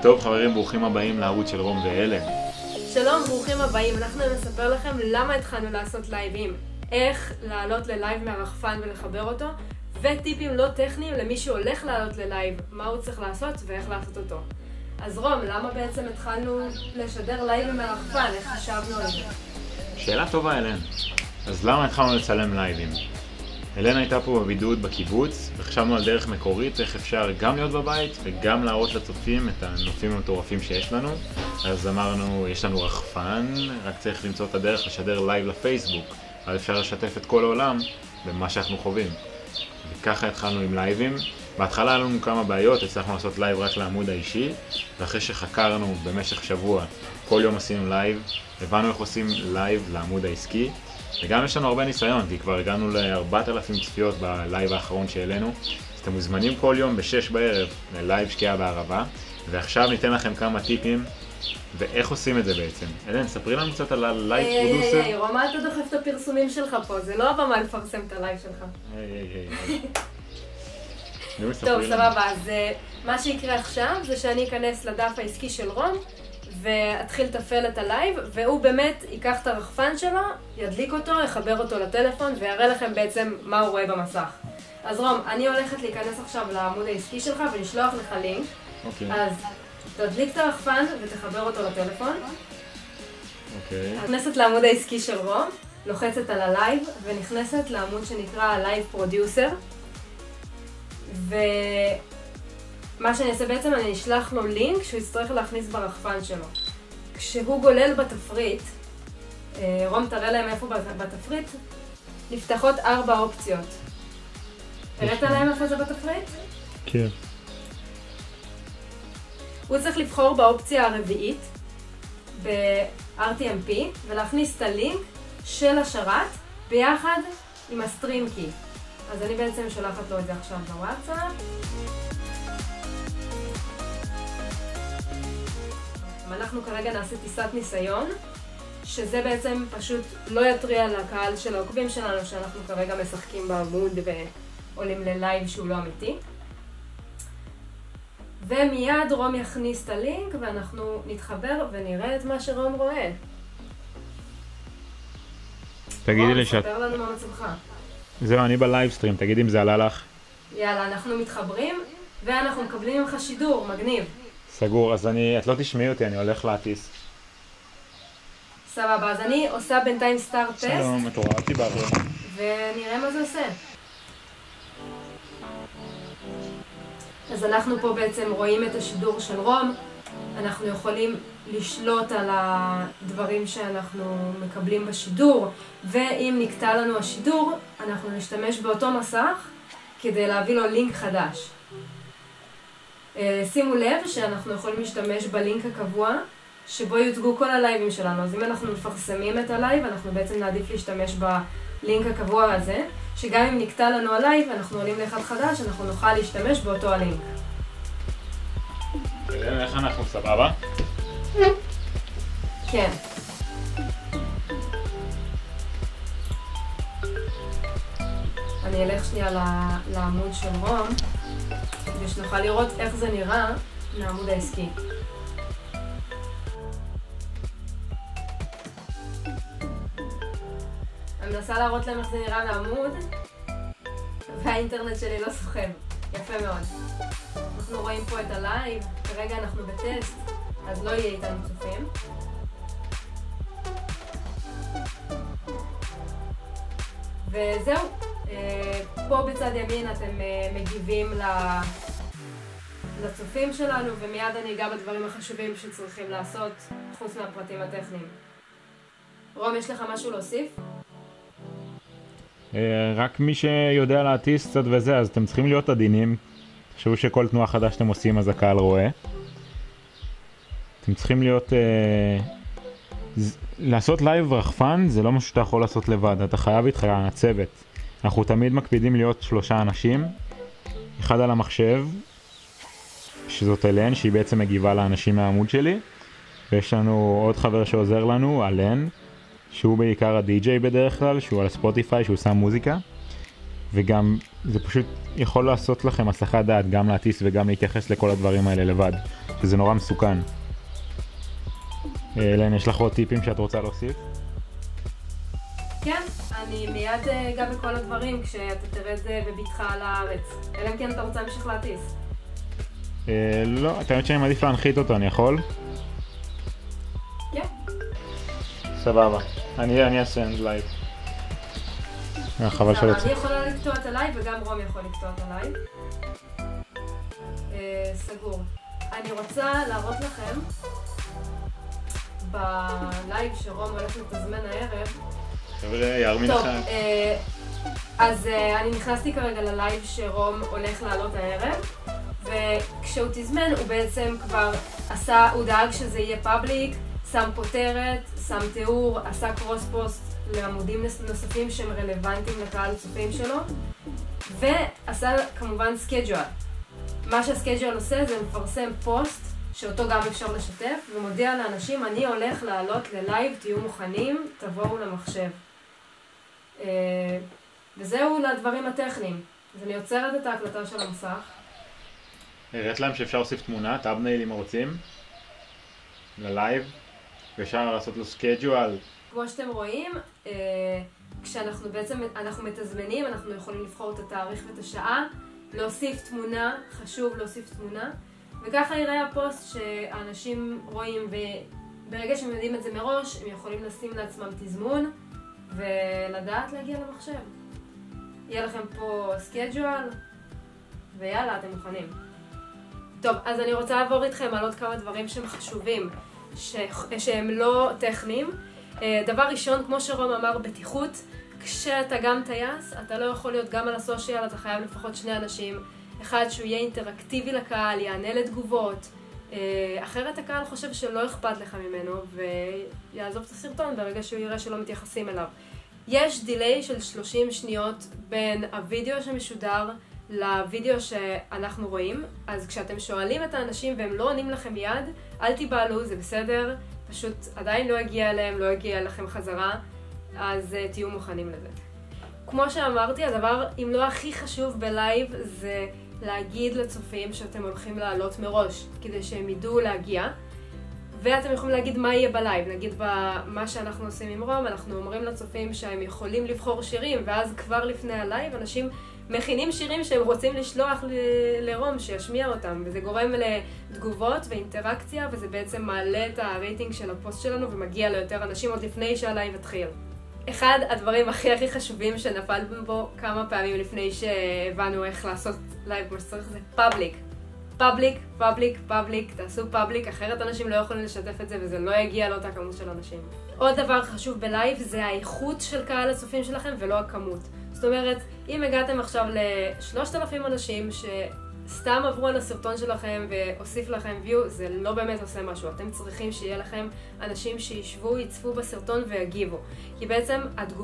טוב חברים, ברוכים הבאים לערוץ של רום ואלן. שלום, ברוכים הבאים. אנחנו נספר לכם למה התחלנו לעשות לייבים, איך לעלות ללייב מהרחפן ולחבר אותו, וטיפים לא טכניים למי שהולך לעלות ללייב, מה הוא צריך לעשות ואיך לעשות אותו. אז רום, למה בעצם התחלנו לשדר לייבים מהרחפן? איך חשבנו על זה? שאלה טובה אלן. אז למה התחלנו לצלם לייבים? אלן הייתה פה בבידוד בקיבוץ, וחשבנו על דרך מקורית איך אפשר גם להיות בבית וגם להראות לצופים את הנופים המטורפים שיש לנו. אז אמרנו, יש לנו רחפן, רק צריך למצוא את הדרך לשדר לייב לפייסבוק, אז אפשר לשתף את כל העולם במה שאנחנו חווים. וככה התחלנו עם לייבים. בהתחלה היה לנו כמה בעיות, הצלחנו לעשות לייב רק לעמוד האישי, ואחרי שחקרנו במשך שבוע, כל יום עשינו לייב, הבנו איך עושים לייב לעמוד העסקי, וגם יש לנו הרבה ניסיון, כי כבר הגענו ל4,000 צפיות בלייב האחרון שהעלינו. אז אתם מוזמנים כל יום ב-6 בערב ללייב שקיעה בערבה, ועכשיו ניתן לכם כמה טיפים ואיך עושים את זה בעצם. אלן, ספרי לנו קצת על הלייב פרודוסר. היי, רום, אל תדחף את הפרסומים שלך פה, זה לא הבמה לפרסם את הלייב שלך. טוב, סבבה, אז מה שיקרה עכשיו זה שאני אכנס לדף העסקי של רום ואתחיל לתפעל את הלייב, והוא באמת ייקח את הרחפן שלו, ידליק אותו, יחבר אותו לטלפון ויראה לכם בעצם מה הוא רואה במסך. אז רום, אני הולכת להיכנס עכשיו לעמוד העסקי שלך ולשלוח לך לינק. אז תדליק את הרחפן ותחבר אותו לטלפון. נכנסת לעמוד העסקי של רום, לוחצת על הלייב ונכנסת לעמוד שנקרא לייב פרודוסר. ומה שאני אעשה בעצם, אני אשלח לו לינק שהוא יצטרך להכניס ברחפן שלו. כשהוא גולל בתפריט, רום תראה להם איפה בתפריט, נפתחות 4 אופציות. הראית להם איפה זה בתפריט? כן. הוא צריך לבחור באופציה הרביעית, ב-RTMP, ולהכניס את הלינק של השרת ביחד עם הסטרים קי. אז אני בעצם שולחת לו את זה עכשיו בוואטסאפ. אנחנו כרגע נעשה טיסת ניסיון, שזה בעצם פשוט לא יטריע לקהל של העוקבים שלנו שאנחנו כרגע משחקים בעמוד ועולים ללייב שהוא לא אמיתי. ומיד רום יכניס את הלינק ואנחנו נתחבר ונראה את מה שרום רואה. תגידי לי רום, ספר לנו מה מצבך. זהו, אני בלייבסטרים, תגידי אם זה עלה לך. יאללה, אנחנו מתחברים ואנחנו מקבלים ממך שידור, מגניב. סגור, אז את לא תשמעי אותי, אני הולך להטיס. סבבה, אז אני עושה בינתיים סטארט טסט. שלום, התעוררתי באוויר. ונראה מה זה עושה. אז אנחנו פה בעצם רואים את השידור של רום. אנחנו יכולים לשלוט על הדברים שאנחנו מקבלים בשידור, ואם נקטע לנו השידור, אנחנו נשתמש באותו מסך כדי להביא לו לינק חדש. שימו לב שאנחנו יכולים להשתמש בלינק הקבוע שבו יוצגו כל הלייבים שלנו. אז אם אנחנו מפרסמים את הלייב, אנחנו בעצם נעדיף להשתמש בלינק הקבוע הזה, שגם אם נקטע לנו הלייב, אנחנו עולים לאחד חדש, אנחנו נוכל להשתמש באותו הלינק. איך אנחנו, סבבה? כן. אני אלך שנייה לעמוד של רום, כדי שנוכל לראות איך זה נראה מהעמוד העסקי. אני מנסה להראות להם איך זה נראה מהעמוד, והאינטרנט שלי לא סוחב. יפה מאוד. אנחנו רואים פה את הלייב, כרגע אנחנו בטסט, אז לא יהיה איתנו צופים. וזהו, פה בצד ימין אתם מגיבים לצופים שלנו, ומיד אני אגע בדברים החשובים שצריכים לעשות חוץ מהפרטים הטכניים. רום, יש לך משהו להוסיף? רק מי שיודע להטיס קצת וזה, אז אתם צריכים להיות עדינים. תחשבו שכל תנועה חדש שאתם עושים אז הקהל רואה. אתם צריכים להיות... לעשות לייב רחפן זה לא משהו שאתה יכול לעשות לבד, אתה חייב איתך הצוות. אנחנו תמיד מקפידים להיות 3 אנשים, אחד על המחשב, שזאת אלן, שהיא בעצם מגיבה לאנשים מהעמוד שלי, ויש לנו עוד חבר שעוזר לנו, אלן, שהוא בעיקר הדי-ג'יי בדרך כלל, שהוא על ספוטיפיי, שהוא שם מוזיקה, וגם זה פשוט יכול לעשות לכם הסחת דעת, גם להטיס וגם להתייחס לכל הדברים האלה לבד. וזה נורא מסוכן. אלן, יש לך עוד טיפים שאת רוצה להוסיף? כן, אני מיד אגע בכל הדברים כשאתה תרד בבטחה לארץ. אלא אם כן אתה רוצה להמשיך להטיס. לא, אתה יודעת שאני מעדיף להנחית אותו, אני יכול? כן. סבבה, אני אעשה אנד לייב. חבל שלא. אני יכולה לקטוע את הלייב וגם רום יכול לקטוע את הלייב. סגור. אני רוצה להראות לכם בלייב שרום הולך לתזמן הערב. חבר'ה, יארמין אחד. טוב, אז אני נכנסתי כרגע ללייב שרום הולך לעלות הערב, וכשהוא תזמן הוא בעצם כבר עשה, הוא דאג שזה יהיה פאבליק, שם כותרת, שם תיאור, עשה קרוס פוסט לעמודים נוספים שהם רלוונטיים לקהל הצופים שלו, ועשה כמובן סקייג'ואל. מה שהסקייג'ואל עושה זה מפרסם פוסט שאותו גם אפשר לשתף, ומודיע לאנשים, אני הולך לעלות ללייב, תהיו מוכנים, תבואו למחשב. וזהו לדברים הטכניים. אז אני עוצרת את ההקלטה של המסך. הראת להם שאפשר להוסיף תמונה, טאבנייל אם רוצים, ללייב, ואפשר לעשות לו סקייג'ואל. כמו שאתם רואים, כשאנחנו בעצם, אנחנו מתזמנים, אנחנו יכולים לבחור את התאריך ואת השעה, להוסיף תמונה, חשוב להוסיף תמונה, וככה יראה הפוסט שהאנשים רואים, וברגע שהם יודעים את זה מראש, הם יכולים לשים לעצמם תזמון, ולדעת להגיע למחשב. יהיה לכם פה סקייג'ואל, ויאללה, אתם מוכנים. טוב, אז אני רוצה לעבור איתכם על עוד כמה דברים שהם חשובים, שהם לא טכניים. דבר ראשון, כמו שרום אמר, בטיחות. כשאתה גם טייס, אתה לא יכול להיות גם על הסושיאל, אתה חייב לפחות 2 אנשים. אחד שהוא יהיה אינטראקטיבי לקהל, יענה לתגובות. אחרת הקהל חושב שלא אכפת לך ממנו, ויעזוב את הסרטון ברגע שהוא יראה שלא מתייחסים אליו. יש דיליי של 30 שניות בין הוידאו שמשודר לוידאו שאנחנו רואים, אז כשאתם שואלים את האנשים והם לא עונים לכם מיד, אל תיבהלו, זה בסדר, פשוט עדיין לא הגיע אליהם, לא הגיע לכם חזרה, אז תהיו מוכנים לזה. כמו שאמרתי, הדבר, אם לא הכי חשוב בלייב, זה להגיד לצופים שאתם הולכים לעלות מראש, כדי שהם ידעו להגיע, ואתם יכולים להגיד מה יהיה בלייב. נגיד במה שאנחנו עושים עם רום, אנחנו אומרים לצופים שהם יכולים לבחור שירים, ואז כבר לפני הלייב אנשים מכינים שירים שהם רוצים לשלוח לרום שישמיע אותם, וזה גורם לתגובות ואינטראקציה, וזה בעצם מעלה את הרייטינג של הפוסט שלנו ומגיע ליותר אנשים עוד לפני שהלייב התחיל. אחד הדברים הכי חשובים שנפלנו בו כמה פעמים לפני שהבנו איך לעשות לייב כמו שצריך זה פאבליק. פאבליק, פאבליק, פאבליק, תעשו פאבליק, אחרת אנשים לא יכולים לשתף את זה וזה לא יגיע לאותה כמות של אנשים. עוד דבר חשוב בלייב זה האיכות של קהל הצופים שלכם ולא הכמות. זאת אומרת, אם הגעתם עכשיו ל3,000 אנשים שסתם עברו על הסרטון שלכם והוסיף לכם view, זה לא באמת עושה משהו. אתם צריכים שיהיה לכם אנשים שישבו, יצפו בסרטון ויגיבו. כי בעצם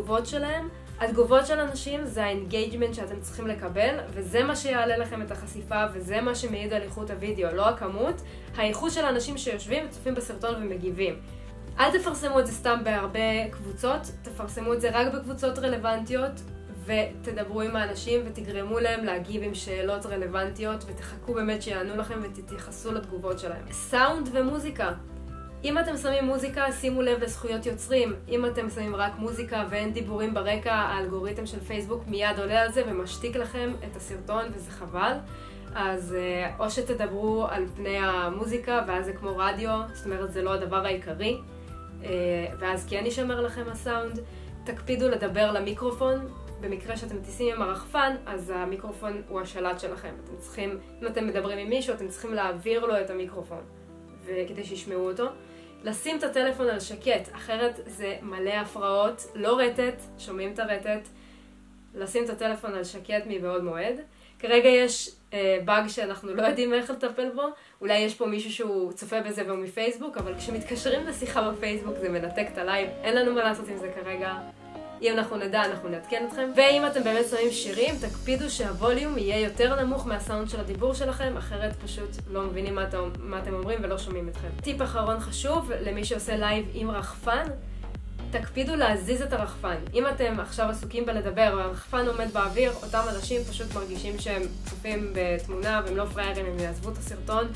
התגובות של אנשים זה האנגייג'מנט שאתם צריכים לקבל, וזה מה שיעלה לכם את החשיפה, וזה מה שמעיד על איכות הוידאו, לא הכמות, האיכות של האנשים שיושבים וצופים בסרטון ומגיבים. אל תפרסמו את זה סתם בהרבה קבוצות, תפרסמו את זה רק בקבוצות רלוונטיות, ותדברו עם האנשים ותגרמו להם להגיב עם שאלות רלוונטיות, ותחכו באמת שיענו לכם ותתייחסו לתגובות שלהם. סאונד ומוזיקה. אם אתם שמים מוזיקה, שימו לב לזכויות יוצרים. אם אתם שמים רק מוזיקה ואין דיבורים ברקע, האלגוריתם של פייסבוק מיד עולה על זה ומשתיק לכם את הסרטון, וזה חבל. אז או שתדברו על פני המוזיקה, ואז זה כמו רדיו, זאת אומרת זה לא הדבר העיקרי, ואז כן יישמר לכם הסאונד. תקפידו לדבר למיקרופון. במקרה שאתם טיסים עם הרחפן, אז המיקרופון הוא השלט שלכם. אתם צריכים, אם אתם מדברים עם מישהו, אתם צריכים להעביר לו את המיקרופון, וכדי שישמעו אותו. לשים את הטלפון על שקט, אחרת זה מלא הפרעות, לא רטט, שומעים את הרטט. לשים את הטלפון על שקט מבעוד מועד. כרגע יש באג שאנחנו לא יודעים איך לטפל בו. אולי יש פה מישהו שהוא צופה בזה והוא מפייסבוק, אבל כשמתקשרים לשיחה בפייסבוק זה מנתק את הלייב. אין לנו מה לעשות עם זה כרגע. אם אנחנו נדע, אנחנו נעדכן אתכם. ואם אתם באמת שמים שירים, תקפידו שהווליום יהיה יותר נמוך מהסאונד של הדיבור שלכם, אחרת פשוט לא מבינים מה אתם אומרים ולא שומעים אתכם. טיפ אחרון חשוב, למי שעושה לייב עם רחפן, תקפידו להזיז את הרחפן. אם אתם עכשיו עסוקים בלדבר והרחפן עומד באוויר, אותם אנשים פשוט מרגישים שהם צופים בתמונה והם לא פריירים, הם יעזבו את הסרטון.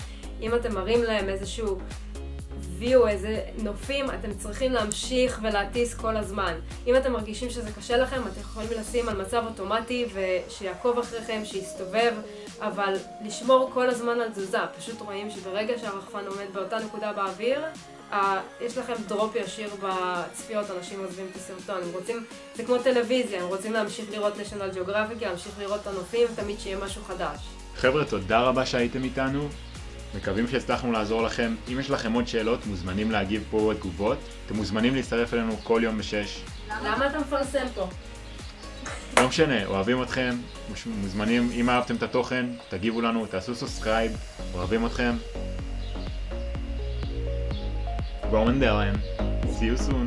אם אתם מראים להם איזשהו view, איזה נופים, אתם צריכים להמשיך ולהטיס כל הזמן. אם אתם מרגישים שזה קשה לכם, אתם יכולים לשים על מצב אוטומטי ושיעקוב אחריכם, שיסתובב, אבל לשמור כל הזמן על תזוזה. פשוט רואים שברגע שהרחפן עומד באותה נקודה באוויר, יש לכם דרופ ישיר בצפיות, אנשים עוזבים את הסרטון. הם רוצים, זה כמו טלוויזיה, הם רוצים להמשיך לראות National Geographic, להמשיך לראות את הנופים, תמיד שיהיה משהו חדש. חבר'ה, תודה רבה שהייתם איתנו. מקווים שהצלחנו לעזור לכם. אם יש לכם עוד שאלות, מוזמנים להגיב פה בתגובות. אתם מוזמנים להצטרף אלינו כל יום ב-6. למה אתה מפרסם פה? לא משנה, אוהבים אתכם, מוזמנים, אם אהבתם את התוכן, תגיבו לנו, תעשו סאבסקרייב, אוהבים אתכם. Roman Dillon, see you soon.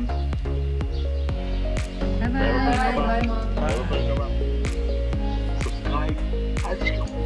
ביי ביי. ביי ביי. סאבסקרייב, אל תשכחו.